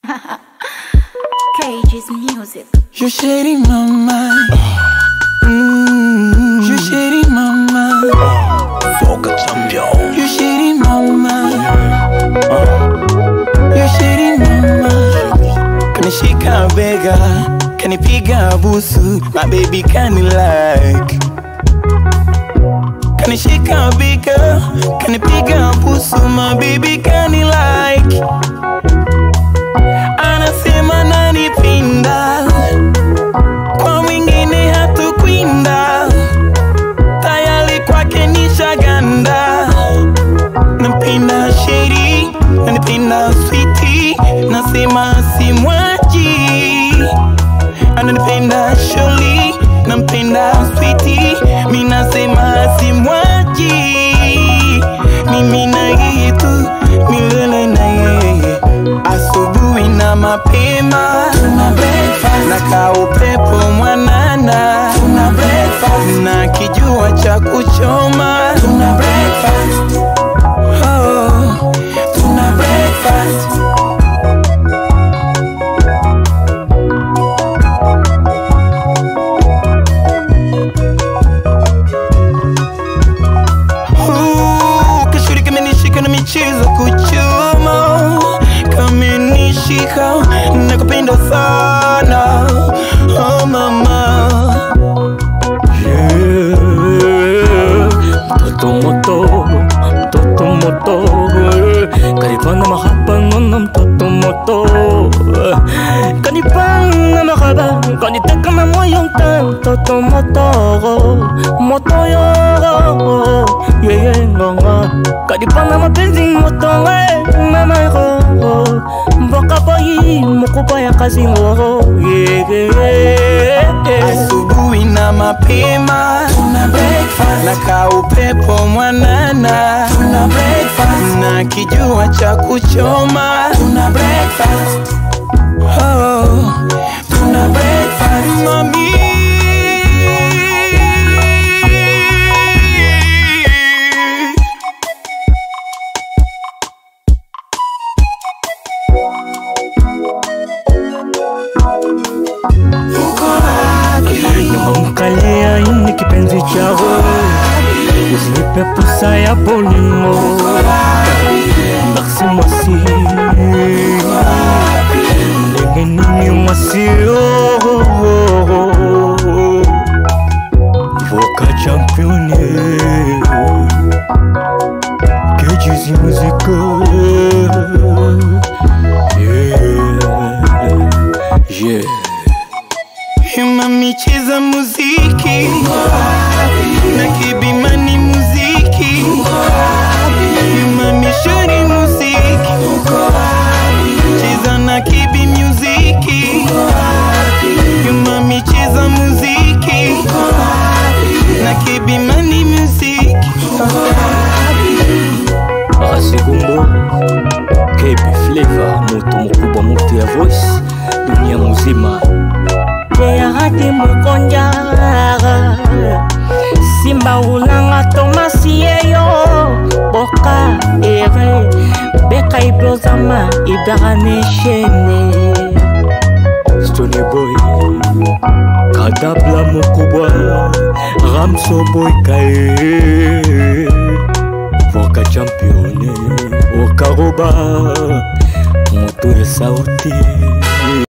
Cage's music. You're shading my mind. You're shading my mind. Vocal champion. You're shading my mind. You're shading my mind. Kanishika bega, kanipiga busu, my baby kani like. Kanishika bega, kanipiga busu, my baby kani like. Anasema nanipinda, kwa mwingine hatukwinda, tayari kwake nishaganda. Nampenda sheri, nanipenda sweetie, nasema simwachi. Ananipenda surely, nampenda sweetie, mi nasema simwachi. Mimi na yeye tu, milele na yeye. Asubuhi na mapema tuna breakfast, na kaupepo mwanana tuna breakfast, na kijua cha kuchoma tuna breakfast. Oh, tuna breakfast. Kashuri kamenishika na michezo kuchoma, kamenishika nakupenda sana, oh mama. Mtoto moto, karibana mahaba nonam mtoto moto, kanipanga mahaba, kaniteka na moyo mtoto moto yo, yeye ngonga, kanipanga mapenzi moto mama yo, mboka boy mukupa ya kazi ngo, Asubuhi na mapema tuna breakfast, na kaupepo mwanana tuna breakfast, na kijua cha kuchoma tuna breakfast. Oh, tuna breakfast mami. Kalea ini kipenzi chako, usinipe pusa ya bolimo. Merci mwasi, ndenge nini mwasi, Vocal champion, Cage's music, yeah. Mami cheza muziki, na kibimani muziki, mami shuri muziki, cheza na kibi muziki, mami cheza muziki, na kibimani muziki. Rasigumbo, KB Flavor, mutu mkubwa mutu ya voice, dunia muzima. Ya hati mukonja, Simba ulanga Tomasi yeyo, Boka ere, Beka ibrozama, Ibarane shene. Stony Boy, Kadabla mukubwa, Ramso Boy kae, Vocal champion, Okaroba, Mutu ya sauti.